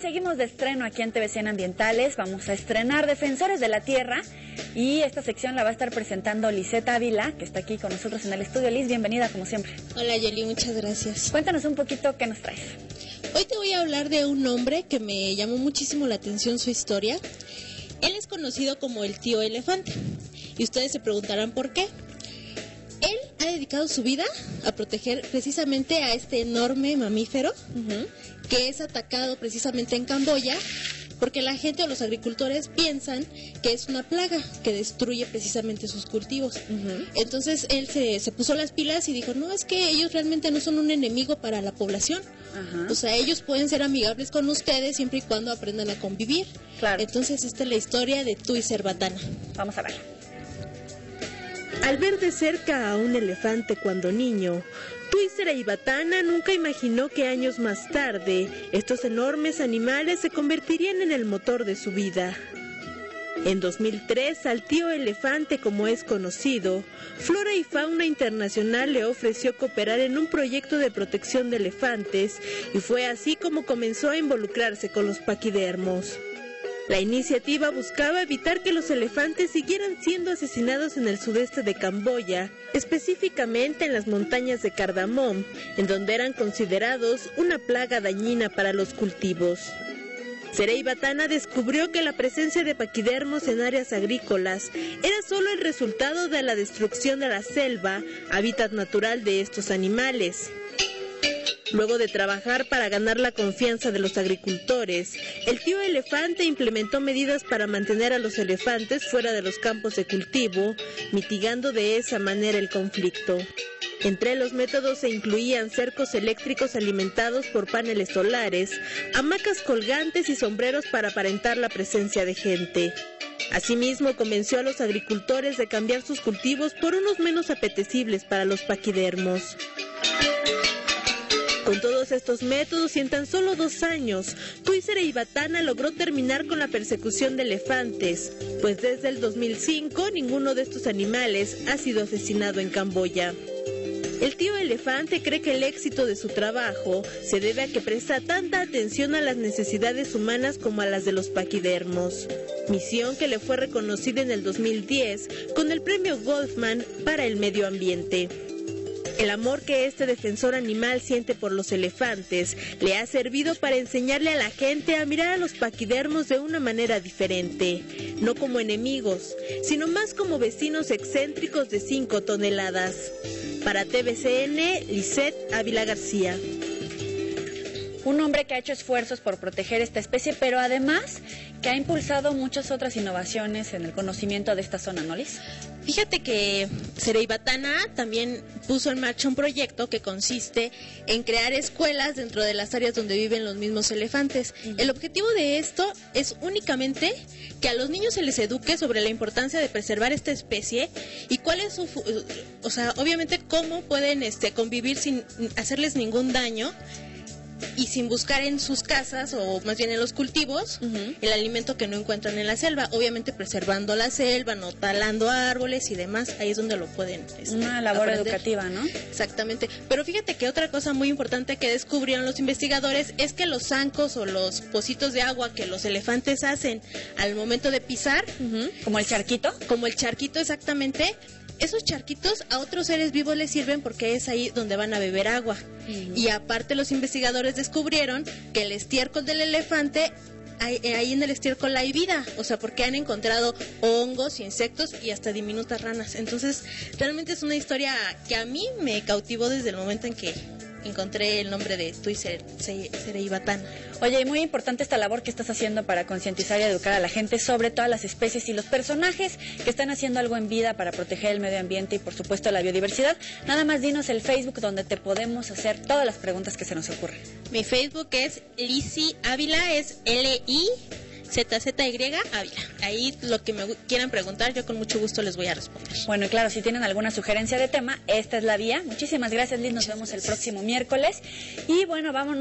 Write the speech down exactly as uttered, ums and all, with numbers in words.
seguimos de estreno aquí en T V C en Ambientales. Vamos a estrenar Defensores de la Tierra y esta sección la va a estar presentando Lisette Ávila, que está aquí con nosotros en el estudio. Liz, bienvenida como siempre. Hola Yoli, muchas gracias. Cuéntanos un poquito qué nos traes. Hoy te voy a hablar de un hombre que me llamó muchísimo la atención su historia. Él es conocido como el tío elefante y ustedes se preguntarán por qué. Él ha dedicado su vida a proteger precisamente a este enorme mamífero uh-huh. que es atacado precisamente en Camboya porque la gente o los agricultores piensan que es una plaga que destruye precisamente sus cultivos. Uh-huh. Entonces él se, se puso las pilas y dijo, no, es que ellos realmente no son un enemigo para la población. Uh-huh. O sea, ellos pueden ser amigables con ustedes siempre y cuando aprendan a convivir. Claro. Entonces esta es la historia de Tuiser Batana. Vamos a verla. Al ver de cerca a un elefante cuando niño, Tuiser Batana nunca imaginó que años más tarde estos enormes animales se convertirían en el motor de su vida. En dos mil tres, al tío elefante, como es conocido, Flora y Fauna Internacional le ofreció cooperar en un proyecto de protección de elefantes y fue así como comenzó a involucrarse con los paquidermos. La iniciativa buscaba evitar que los elefantes siguieran siendo asesinados en el sudeste de Camboya, específicamente en las montañas de Cardamom, en donde eran considerados una plaga dañina para los cultivos. Serey Batana descubrió que la presencia de paquidermos en áreas agrícolas era solo el resultado de la destrucción de la selva, hábitat natural de estos animales. Luego de trabajar para ganar la confianza de los agricultores, el tío elefante implementó medidas para mantener a los elefantes fuera de los campos de cultivo, mitigando de esa manera el conflicto. Entre los métodos se incluían cercos eléctricos alimentados por paneles solares, hamacas colgantes y sombreros para aparentar la presencia de gente. Asimismo, convenció a los agricultores de cambiar sus cultivos por unos menos apetecibles para los paquidermos. Con todos estos métodos y en tan solo dos años, Tuiser Batana logró terminar con la persecución de elefantes, pues desde el dos mil cinco ninguno de estos animales ha sido asesinado en Camboya. El tío elefante cree que el éxito de su trabajo se debe a que presta tanta atención a las necesidades humanas como a las de los paquidermos, misión que le fue reconocida en el dos mil diez con el premio Goldman para el medio ambiente. El amor que este defensor animal siente por los elefantes le ha servido para enseñarle a la gente a mirar a los paquidermos de una manera diferente, no como enemigos, sino más como vecinos excéntricos de cinco toneladas. Para T V C N, Lisette Ávila García. Un hombre que ha hecho esfuerzos por proteger esta especie, pero además que ha impulsado muchas otras innovaciones en el conocimiento de esta zona, ¿no, Liz? Fíjate que Serey Batana también puso en marcha un proyecto que consiste en crear escuelas dentro de las áreas donde viven los mismos elefantes. Uh-huh. El objetivo de esto es únicamente que a los niños se les eduque sobre la importancia de preservar esta especie y cuál es su, o sea, obviamente cómo pueden este, convivir sin hacerles ningún daño y sin buscar en sus casas o más bien en los cultivos uh-huh. el alimento que no encuentran en la selva, obviamente preservando la selva, no talando árboles y demás, ahí es donde lo pueden este, una labor aprender. Educativa, ¿no? Exactamente, pero fíjate que otra cosa muy importante que descubrieron los investigadores es que los zancos o los pocitos de agua que los elefantes hacen al momento de pisar, uh-huh. como el charquito, como el charquito exactamente, esos charquitos a otros seres vivos les sirven porque es ahí donde van a beber agua. Uh-huh. Y aparte los investigadores descubrieron que el estiércol del elefante, ahí, ahí en el estiércol hay vida, o sea, porque han encontrado hongos, insectos y hasta diminutas ranas. Entonces, realmente es una historia que a mí me cautivó desde el momento en que encontré el nombre de Tuiser Batana. Oye, y muy importante esta labor que estás haciendo para concientizar y educar a la gente sobre todas las especies y los personajes que están haciendo algo en vida para proteger el medio ambiente y por supuesto la biodiversidad. Nada más dinos el Facebook donde te podemos hacer todas las preguntas que se nos ocurren. Mi Facebook es Lizzy Ávila, es L I Z Z Y Ávila. Ahí lo que me quieran preguntar, yo con mucho gusto les voy a responder. Bueno, y claro, si tienen alguna sugerencia de tema, esta es la vía. Muchísimas gracias, Liz. Nos vemos el próximo miércoles. Y bueno, vámonos.